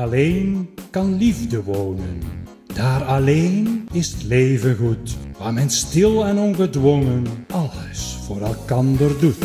alleen kan liefde wonen. Daar alleen is het leven goed, waar men stil en ongedwongen alles voor elkander doet.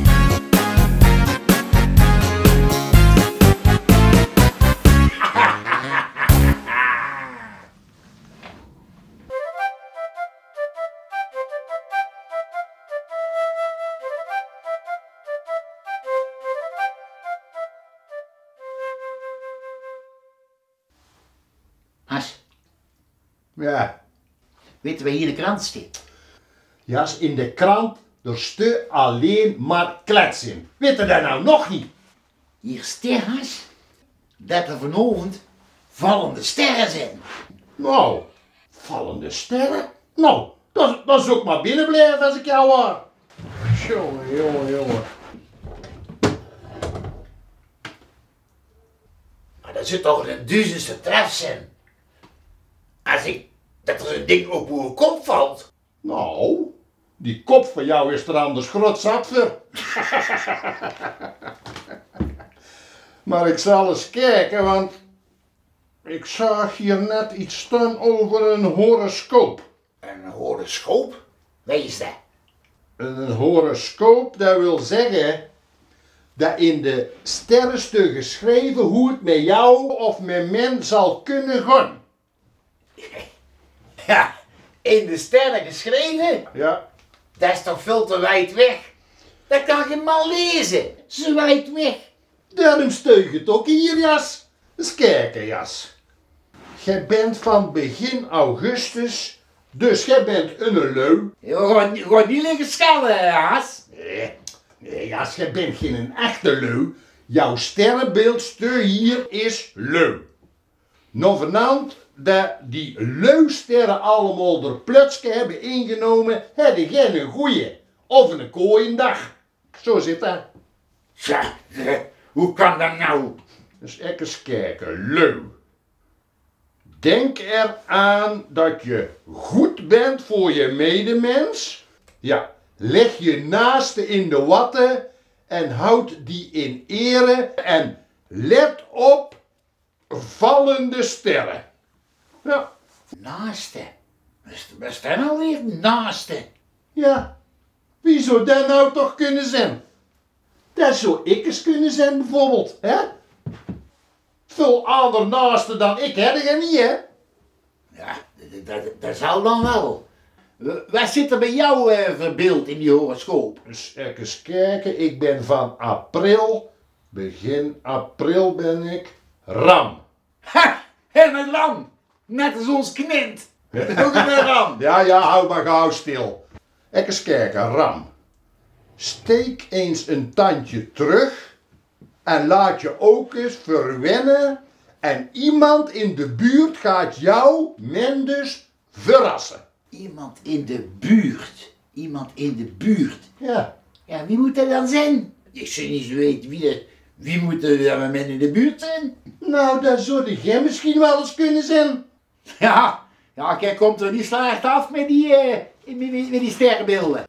Has, Ja, weet je waar hier in de krant staat? jas in de krant, er stu alleen maar kletsen. Weet je dat nou nog niet? Hier staat, Has, dat er vanavond vallende sterren zijn. Nou, vallende sterren? Nou, dan zou ik maar binnen blijven als ik jou hoor. Jongen. Maar dat zit toch een duizendste tref zijn. Als ik dat er een ding op uw kop valt. Nou, die kop van jou is er anders groot zat voor. Maar ik zal eens kijken, want ik zag hier net iets staan over een horoscoop. Een horoscoop? Wat is dat? Een horoscoop, dat wil zeggen dat in de sterrenstukken geschreven hoe het met jou of met men zal kunnen gaan. Ja, in de sterren geschreven? Ja. Dat is toch veel te wijd weg? Dat kan geen man lezen. Zo wijd weg. Daarom steug het ook hier, jas. Eens kijken, jas. Jij bent van begin augustus, dus jij bent een lui. Je gaat niet liggen schelden, Has. Nee, jas, jij bent geen echte lui. Jouw sterrenbeeld steun hier is lui. Nou, vanavond dat die luisterren allemaal er plutske hebben ingenomen, heb jij een goeie. Of een kooiendag. Zo zit dat. Tja, hoe kan dat nou? Dus eens kijken, lui. Denk eraan dat je goed bent voor je medemens. Ja, leg je naaste in de watten en houd die in ere. En let op vallende sterren. Ja, Naaste. Wat is dat nou weer? Naaste. ja. Wie zou dat nou toch kunnen zijn? Dat zou ik eens kunnen zijn bijvoorbeeld, hè? Veel ander naaste dan ik heb je niet, hè? Ja, dat zal dan wel. Wat zit er bij jou verbeeld in die horoscoop? Dus eens kijken, ik ben van april, begin april ben ik, ram. Ha! En een lam. Net als ons knint. Dat is ook een ram. Ja, hou maar gauw stil. Eens kijken, ram. Steek eens een tandje terug en laat je ook eens verwennen en iemand in de buurt gaat jou, men dus, verrassen. Iemand in de buurt. Iemand in de buurt. Ja. Ja, wie moet dat dan zijn? Ik zou niet zo weten wie moet er met in de buurt zijn? Nou, dat zou jij misschien wel eens kunnen zijn. Ja, kijk, komt er niet slecht af met die sterrenbeelden.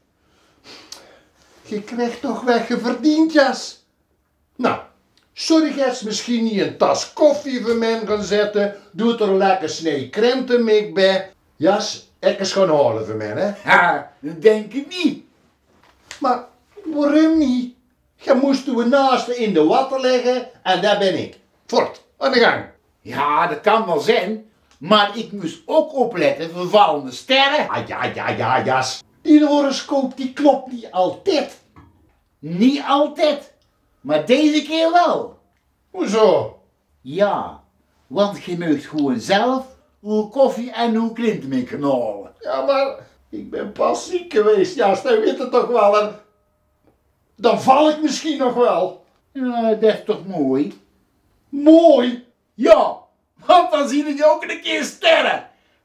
Je krijgt toch wat je verdient, jas. Nou, zorg eens misschien niet een tas koffie voor mij gaan zetten. Doe er lekker snee krentenmik bij. Jas, ik eens gaan halen voor mij, hè. Ja, dat denk ik niet. Maar waarom niet? Je moest uw naaste in de watten leggen en daar ben ik. Voort, aan de gang. Ja, dat kan wel zijn. Maar ik moest ook opletten voor vallende sterren. Ah, ja, jas. Die horoscoop die klopt niet altijd. Niet altijd. Maar deze keer wel. Hoezo? Ja, want je mag gewoon zelf uw koffie en uw krentenmik gaan halen. Ja, maar ik ben pas ziek geweest, jas. Dat weet het toch wel. En dan val ik misschien nog wel. Ja, dat is toch mooi? Mooi. Ja, want dan zie je ook een keer sterren.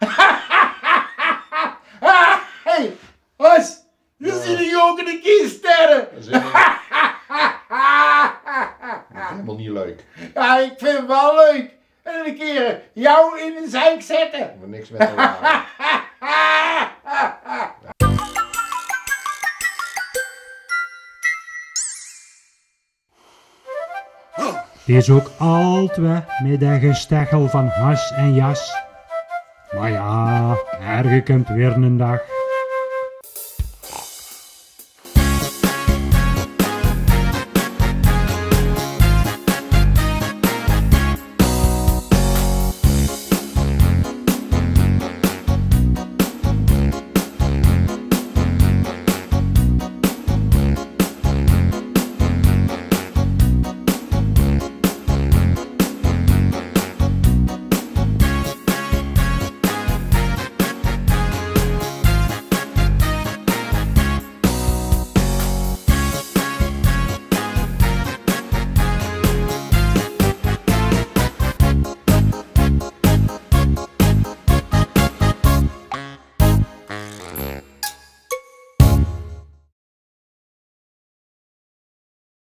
Hey, Has, dan zie je ook een keer sterren. Dat is helemaal niet leuk. Ja, ik vind het wel leuk. En een keer jou in een zeik zetten. Maar niks met te lachen. Die is ook altijd met dat gesteggel van has en jas. Maar ja, ergens komt weer een dag